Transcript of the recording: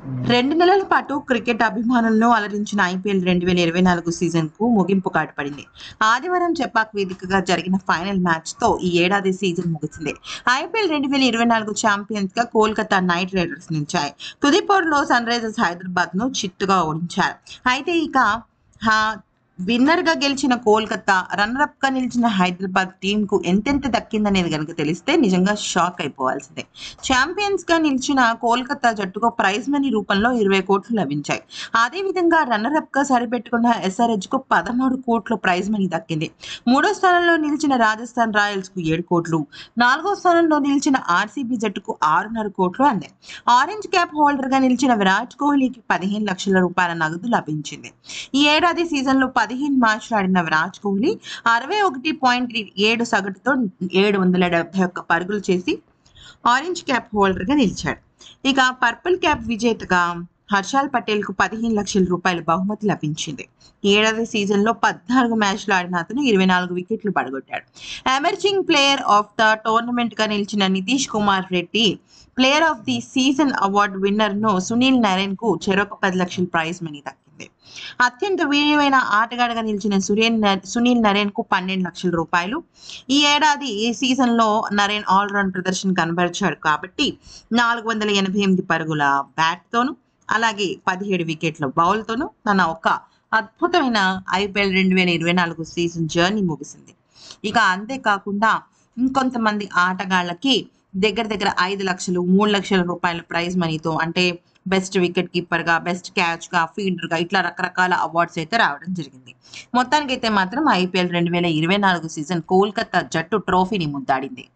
2 నెలల పాటు క్రికెట్ అభిమానులను అలరించిన ఐపీఎల్ 2024 సీజన్‌కు ముగింపు కార్డ్ పడింది. ఆదివారం చెపాక్ వేదికగా జరిగిన ఫైనల్ మ్యాచ్‌తో ఈ ఏడాది సీజన్ ముగిసింది. ఐపీఎల్ 2024 ఛాంపియన్స్‌గా కోల్కతా నైట్ రైడర్స్ నిలిచాయి. తుది పోరులో సన్‌రైజర్స్ హైదరాబాద్‌ను చిత్తుగా ఓడించారు. అయితే ఇక హా విన్నర్‌గా గెలిచిన కోల్కతా, రన్నరప్‌గా నిలిచిన హైదరాబాద్ టీమ్‌కు ఎంతెంత దక్కిందనేది గనుక తెలిస్తే నిజంగా షాక్ అయిపోవాల్సిందే. ఛాంపియన్స్‌గా నిలిచిన కోల్కతా జట్టుకు ప్రైజ్ మనీ రూపంలో 20,00,00,000 లభించాయి. అదేవిధంగా రన్నరప్‌గా సరిపెట్టుకున్న ఎస్ఆర్‌హెచ్‌కు 13,00,00,000 ప్రైజ్ మనీ దక్కింది. మూడో స్థానంలో నిలిచిన రాజస్థాన్ రాయల్స్‌కు 7,00,00,000, నాలుగో స్థానంలో నిలిచిన ఆర్‌సీబీ జట్టుకు 6,5,00,00,000 అందాయి. ఆరెంజ్ క్యాప్ హోల్డర్‌గా నిలిచిన విరాట్ కోహ్లీకి 15,00,000 రూపాయల నగదు లభించింది. ఈ ఏడాది సీజన్‌లో 15 మ్యాచ్‌లు ఆడిన విరాట్ కోహ్లీ 61.7 సగటుతో 771 పరుగులు చేసి ఆరెంజ్ క్యాప్ హోల్డర్‌గా నిలిచాడు. ఇక పర్పుల్ క్యాప్ విజేతగా హర్షాల్ పటేల్‌కు 15,00,000 రూపాయల బహుమతి లభించింది. ఈ ఏడాది సీజన్‌లో 14 మ్యాచ్‌లు ఆడిన అతను 24 వికెట్లు పడగొట్టాడు. ఎమర్జింగ్ ప్లేయర్ ఆఫ్ ద టోర్నమెంట్‌గా నిలిచిన Nitish Kumar Reddy, player of the season award విన్నర్‌ను సునీల్ నరేన్‌కు చెరొక 10,00,000 ప్రైజ్ మనీ దక్కింది. అత్యంత విలువైన ఆటగాడిగా నిలిచిన సునీల్ నరేన్‌కు 12,00,000 రూపాయలు. ఈ ఏడాది ఈ సీజన్‌లో నరేన్ ఆల్ రౌండ్ ప్రదర్శన కనబరిచాడు కాబట్టి 488 పరుగుల బ్యాట్‌తోను, అలాగే 17 వికెట్ల బౌల్‌తోను తన ఒక అద్భుతమైన ఐపీఎల్ 2024 సీజన్ జర్నీ ముగిసింది. ఇక అంతే కాకుండా ఇంకొంతమంది ఆటగాళ్ళకి దగ్గర దగ్గర 5,00,000, 3,00,000 రూపాయల ప్రైజ్ మనీతో అంటే బెస్ట్ వికెట్ కీపర్‌గా, బెస్ట్ క్యాచ్‌గా, ఫీల్డర్‌గా ఇట్లా రకరకాల అవార్డ్స్ అయితే రావడం జరిగింది. మొత్తానికైతే మాత్రం ఐపీఎల్ 2024 సీజన్ కోల్కతా జట్టు ట్రోఫీని ముద్దాడింది.